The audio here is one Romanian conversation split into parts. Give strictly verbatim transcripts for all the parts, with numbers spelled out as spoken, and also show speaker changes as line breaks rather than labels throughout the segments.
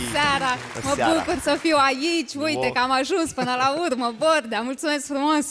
seara! Mă seara. bucur să fiu aici, uite wow. că am ajuns până la urmă, Bordea, mulțumesc frumos!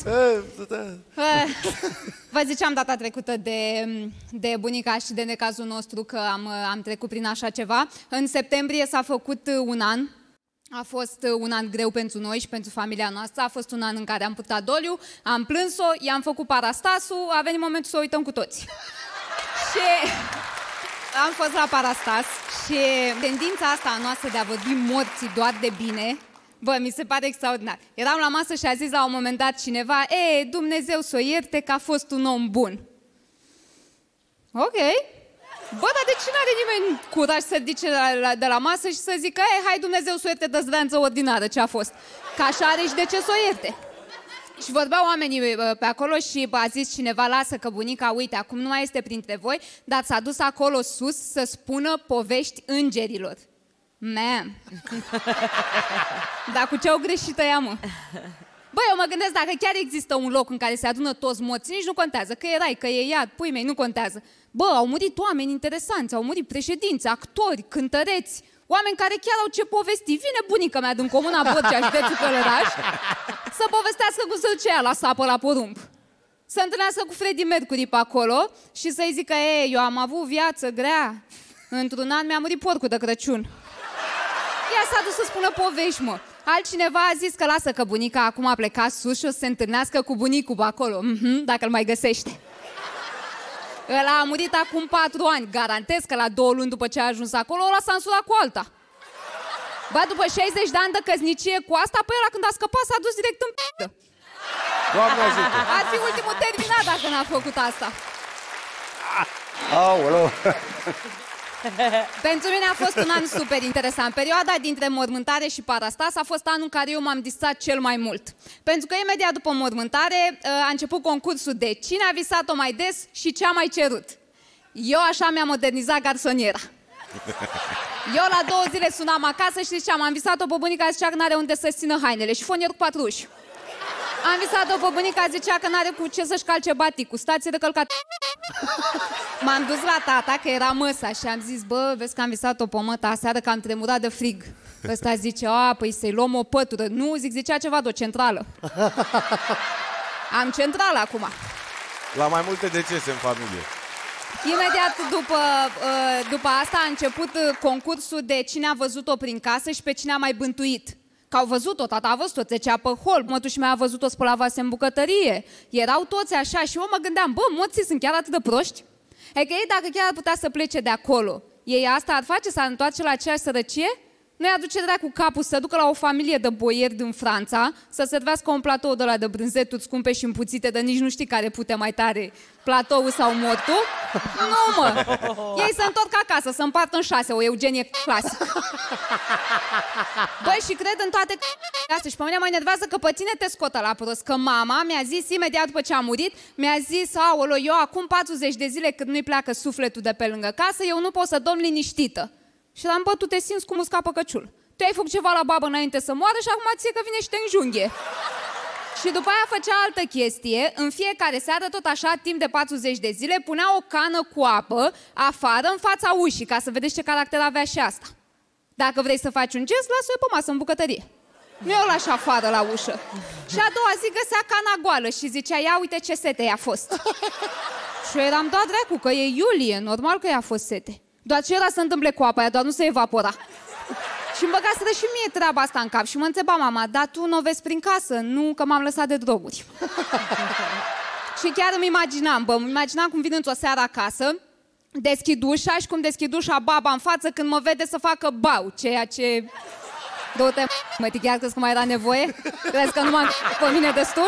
Vă ziceam data trecută de, de bunica și de necazul nostru că am, am trecut prin așa ceva. În septembrie s-a făcut un an. A fost un an greu pentru noi și pentru familia noastră. A fost un an în care am purtat doliu, am plâns-o, i-am făcut parastasul, a venit momentul să o uităm cu toți. Și am fost la parastas și tendința asta a noastră de a vorbi morții doar de bine, bă, mi se pare extraordinar. Eram la masă și a zis la un moment dat cineva, e, Dumnezeu să o ierte că a fost un om bun. Ok. Bă, dar de ce n-are nimeni curaj să ridice de la, de la masă și să zică, e, hai Dumnezeu să o ierte dăzdeanță ordinară ce a fost. Că așa are și de ce să o ierte. Și vorbeau oamenii pe acolo și a zis cineva, lasă că bunica, uite, acum nu mai este printre voi, dar s-a dus acolo sus să spună povești îngerilor. Man. Dar cu ce au greșit ăia, mă? Băi, eu mă gândesc, dacă chiar există un loc în care se adună toți morții, nici nu contează, că e rai, că e iad, pui mei, nu contează. Bă, au murit oameni interesanți, au murit președinți, actori, cântăreți, oameni care chiar au ce povesti. Vine bunica mea din comuna Borcea, județul Călăraș, să povestească cum se duce ea la sapă la porumb. Să întâlnească cu Freddie Mercury pe acolo și să-i zică, ei, eu am avut viață grea, într-un an mi-a murit porcul de Crăciun. Ea s-a dus să spună povești, mă. Altcineva a zis că lasă că bunica acum a plecat sus și o să se întâlnească cu bunicul pe acolo, mm-hmm, dacă îl mai găsește. Ăla a murit acum patru ani, garantez că la două luni după ce a ajuns acolo, ăla s-a însurat cu alta. Ba, după șaizeci de ani de căsnicie cu asta, pe ăla când a scăpat s-a dus direct în p***ă.
Doamne ajută!
Ar fi ultimul terminat dacă n-a făcut asta.
Aoleu!
Pentru mine a fost un an super interesant. Perioada dintre mormântare și parastas a fost anul în care eu m-am distrat cel mai mult. Pentru că imediat după mormântare a început concursul de cine a visat-o mai des și ce a mai cerut. Eu așa mi-am modernizat garsoniera. Eu la două zile sunam acasă și ziceam, am visat-o pe bunica, zicea că n-are unde să-și țină hainele și fonier cu patru uși. Am visat-o pe bunica, zicea că n-are cu ce să-și calce baticul, stație de călcat. M-am dus la tata, că era măsa, și am zis, bă, vezi că am visat-o pe măta aseară, că am tremurat de frig. Ăsta zice, a, păi să-i luăm o pătură. Nu, zic, zicea ceva de o centrală. Am centrală acum.
La mai multe decese în familie.
Imediat după, după asta a început concursul de cine a văzut-o prin casă și pe cine a mai bântuit. Că au văzut-o, tata a văzut-o, trecea pe hol, mătuși mea a văzut-o, spăla vase în bucătărie. Erau toți așa și eu mă gândeam, bă, morții sunt chiar atât de proști? E că ei, dacă chiar ar putea să plece de acolo, ei asta ar face, s-ar întoarce la aceeași sărăcie? Nu-i aduce dracu capul să ducă la o familie de boieri din Franța, să servească un platou de la de brânzeturi scumpe și împuțite, de nici nu știi care pute mai tare, platoul sau mortul? Nu, mă! Ei se întorc acasă, să împartă în șase, o Eugenie clasică. Băi, și cred în toate astea și pe mine mă enervează că pe tine te scotă la prost, că mama mi-a zis imediat după ce a murit, mi-a zis, aolo, eu acum patruzeci de zile cât nu-i pleacă sufletul de pe lângă casă, eu nu pot să dorm liniștită. Și l-am, bă, tu te simți cum usca păcăciul. Tu ai făcut ceva la babă înainte să moară și acum ție că vine și te înjunghe. Și după aia făcea altă chestie, în fiecare seară, tot așa, timp de patruzeci de zile, punea o cană cu apă afară în fața ușii, ca să vedeți ce caracter avea și asta. Dacă vrei să faci un gest, lasă-o pe masă în bucătărie. Nu eu lași afară la ușă. Și a doua zi găsea cana goală și zicea, ia uite ce sete i-a fost. Și eu eram, da, dracu, că e iulie, normal că i-a fost sete. Doar ce era să întâmple cu apa aia, doar nu se evapora. Și îmi băgaseră și mie treaba asta în cap și mă întreba mama, dar tu nu o vezi prin casă? Nu, că m-am lăsat de droguri. Și chiar îmi imaginam, bă, îmi imaginam cum vin într-o seară acasă, deschid ușa și cum deschid ușa baba în față când mă vede să facă bau, ceea ce... Du-te, mă, chiar crezi că mai era nevoie? Crezi că nu m-am pe mine destul?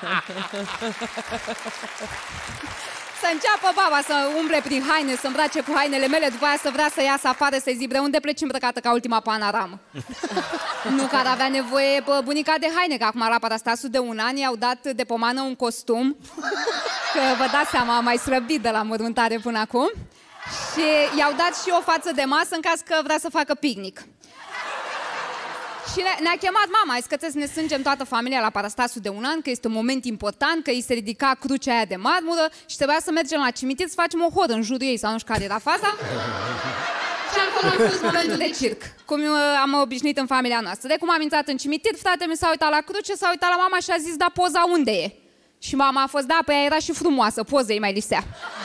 Să înceapă baba să umble prin haine, să îmbrace cu hainele mele, după aia să vrea să iasă afară, să-i zic, bre, unde pleci îmbrăcată ca ultima panoramă? Nu că ar avea nevoie bă, bunica de haine, că acum la parastasul de un an i-au dat de pomană un costum, că vă dați seama, am mai slăbit de la mormântare până acum, și i-au dat și o față de masă în caz că vrea să facă picnic. Și ne-a chemat mama, a zis că trebuie să ne strângem toată familia la parastasul de un an, că este un moment important, că îi se ridica crucea aia de marmură și trebuia să mergem la cimitir să facem o horă în jurul ei, sau nu știu care era faza. Și acolo a fost momentul de circ. Cum am obișnuit în familia noastră. De cum am intrat în cimitir, fratele mi s-a uitat la cruce, s-a uitat la mama și a zis, da, poza unde e? Și mama a fost, da, pe ea era și frumoasă, poza ei mai lipsea.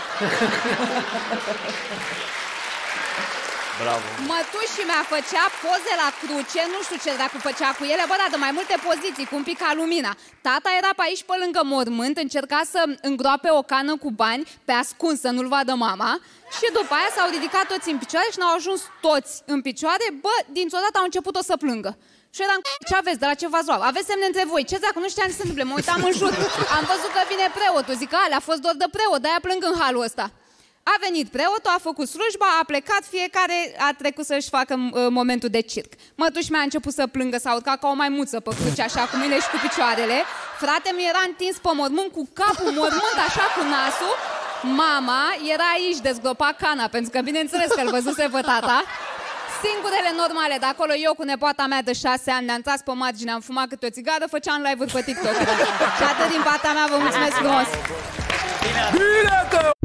Bravo.
Mătușii mea făcea poze la cruce, nu știu ce dacă făcea cu ele, bă, da, de mai multe poziții, cu un pic ca lumina. Tata era pe aici, pe lângă mormânt, încerca să îngroape o cană cu bani, pe ascuns, să nu-l vadă mama. Și după aia s-au ridicat toți în picioare și n-au ajuns toți în picioare, bă, dintr-o dată au început-o să plângă. Și eram, ce aveți, de la ce v-ați luat? Aveți semne între voi, ce dacă nu știam ce se întâmplă? Mă uitam în jur, am văzut că vine preotul, zic că alea a fost doar de preot, de-aia plâng în halul ăsta. A venit preotul, a făcut slujba, a plecat, fiecare a trecut să-și facă uh, momentul de circ. Mătuși mea a început să plângă, s-a urcat ca o maimuță pe cruce, așa cu mine și cu picioarele. Frate mi era întins pe mormânt cu capul mormânt, așa cu nasul. Mama era aici, dezgropa cana, pentru că bineînțeles că îl văzuse pe tata. Singurele normale de acolo, eu cu nepoata mea de șase ani, ne-am tras pe margine, am fumat câte o țigară, făceam live-uri pe TikTok. Și atât din partea mea, vă mulțumesc frumos!
Bine!